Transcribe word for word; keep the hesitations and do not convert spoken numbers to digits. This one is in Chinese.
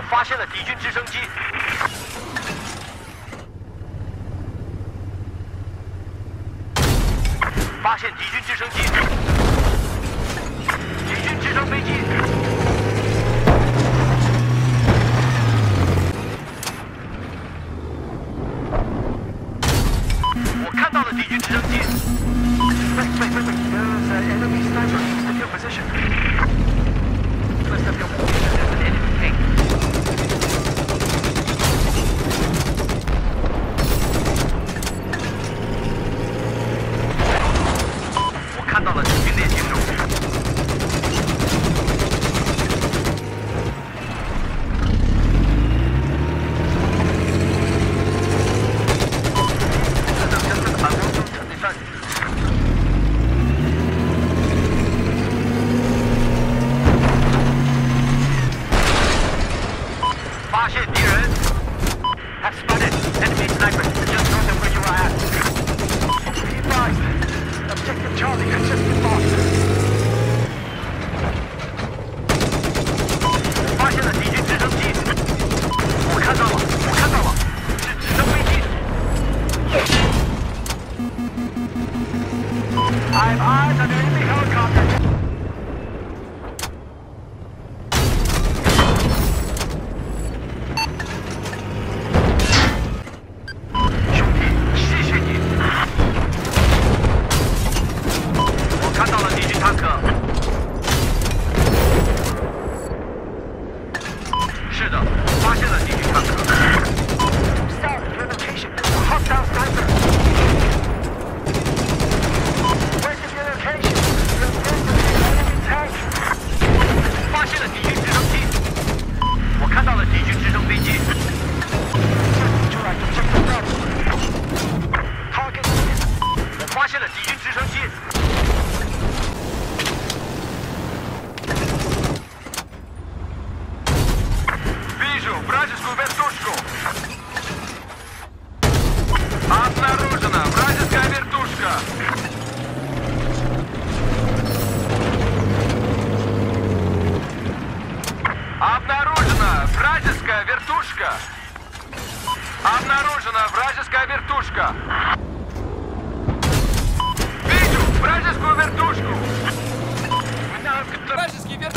发现了敌军直升机。发现敌军直升机。敌军直升飞机。我看到了敌军直升机。Wait, wait, wait, wait. There's an enemy sniper in your position. Lift up your position. There's an enemy tank. 我看到了敌军猎行手。这张真正的反光灯产生战士。 发现敌人 ！Have spotted enemy sniper just north of where you are at. Be advised, objective Charlie has just been lost. 我发现了敌军直升机，我看到了，我看到了，是直升飞机。I have eyes on enemy helicopter. 是的，发现了敌军坦克。Start relocation. Hostile sniper. Where's your location? Enemy tank. 发现了敌军直升机。我看到了敌军直升飞机。出来 check the ground. Target. 我发现了敌军直升机。 Вражескую вертушку! Обнаружена вражеская вертушка! Обнаружена вражеская вертушка! Обнаружена вражеская вертушка! Вижу вражескую вертушку! Вражеский вертушка!